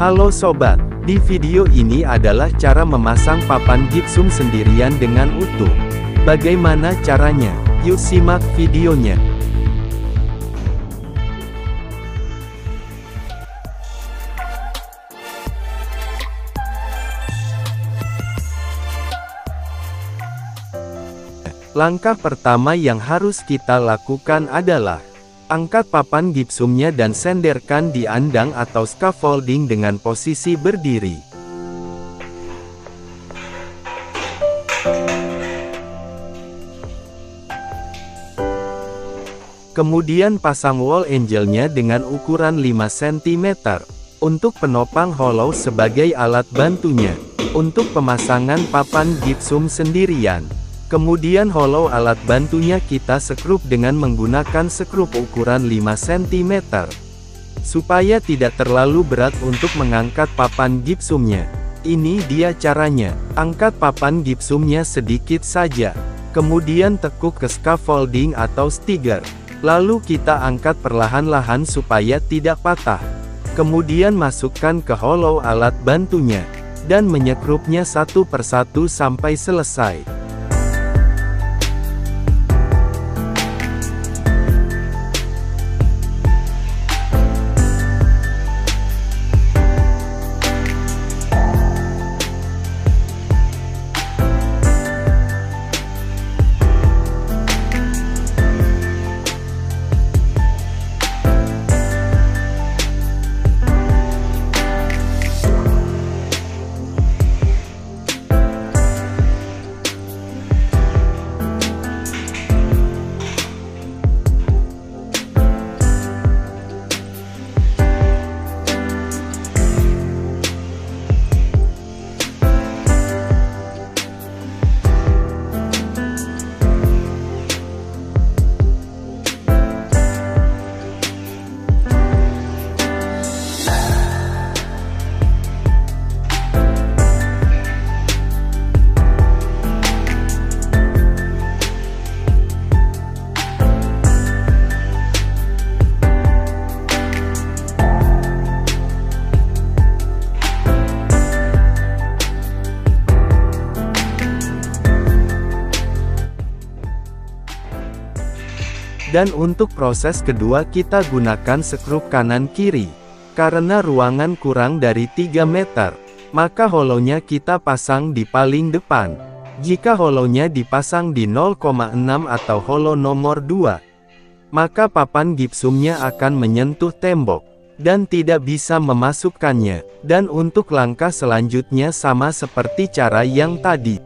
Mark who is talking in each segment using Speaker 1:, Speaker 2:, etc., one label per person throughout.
Speaker 1: Halo sobat, di video ini adalah cara memasang papan gipsum sendirian dengan utuh. Bagaimana caranya? Yuk simak videonya. Langkah pertama yang harus kita lakukan adalah angkat papan gipsumnya dan senderkan di andang atau scaffolding dengan posisi berdiri. Kemudian pasang wall angle-nya dengan ukuran 5 cm. Untuk penopang hollow sebagai alat bantunya. Untuk pemasangan papan gipsum sendirian. Kemudian hollow alat bantunya kita sekrup dengan menggunakan sekrup ukuran 5 cm. Supaya tidak terlalu berat untuk mengangkat papan gipsumnya. Ini dia caranya. Angkat papan gipsumnya sedikit saja. Kemudian tekuk ke scaffolding atau stiger. Lalu kita angkat perlahan-lahan supaya tidak patah. Kemudian masukkan ke hollow alat bantunya. Dan menyekrupnya satu persatu sampai selesai. Dan untuk proses kedua kita gunakan sekrup kanan-kiri. Karena ruangan kurang dari 3 meter, maka hollow-nya kita pasang di paling depan. Jika hollow-nya dipasang di 0,6 atau hollow nomor 2, maka papan gipsumnya akan menyentuh tembok, dan tidak bisa memasukkannya. Dan untuk langkah selanjutnya sama seperti cara yang tadi.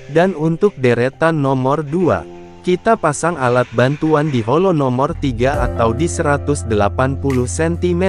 Speaker 1: Dan untuk deretan nomor 2, kita pasang alat bantuan di holo nomor 3 atau di 180 cm.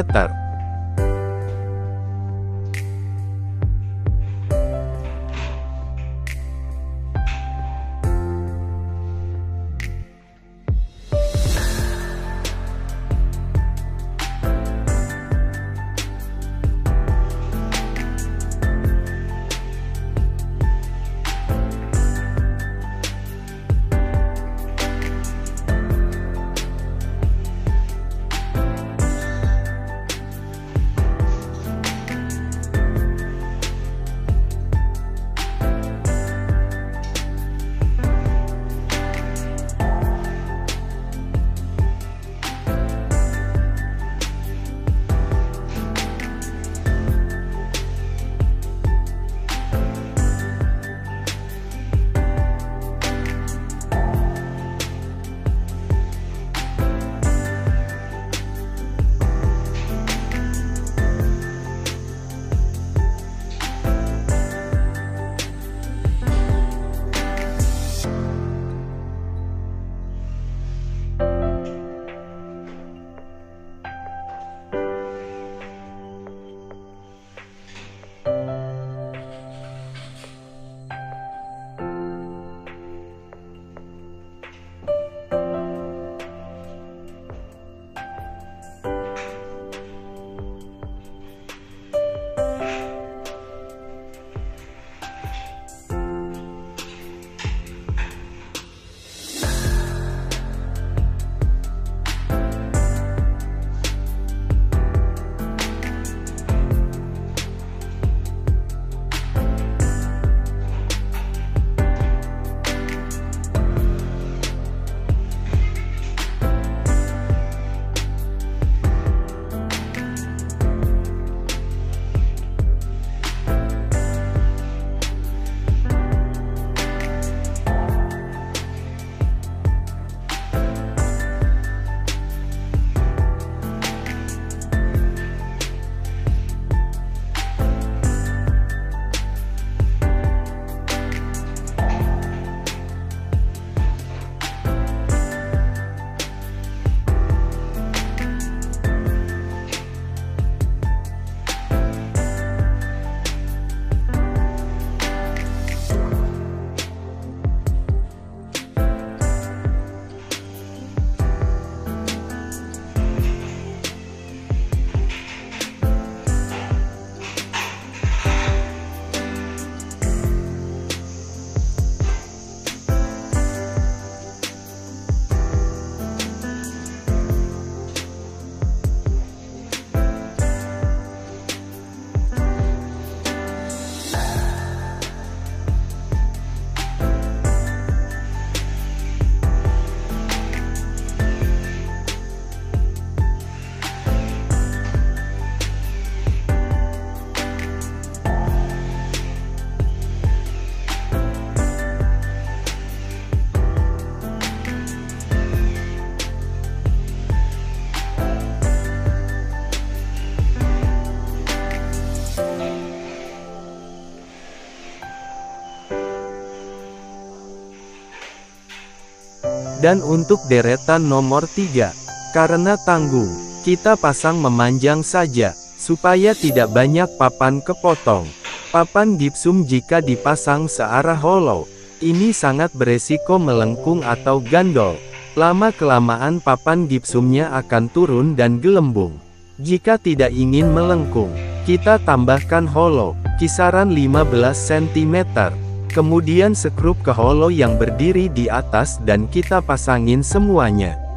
Speaker 1: Dan untuk deretan nomor 3, karena tanggung, kita pasang memanjang saja, supaya tidak banyak papan kepotong. Papan gipsum jika dipasang searah hollow, ini sangat beresiko melengkung atau gandol. Lama-kelamaan papan gipsumnya akan turun dan gelembung. Jika tidak ingin melengkung, kita tambahkan hollow, kisaran 15 cm. Kemudian sekrup ke hollow yang berdiri di atas dan kita pasangin semuanya.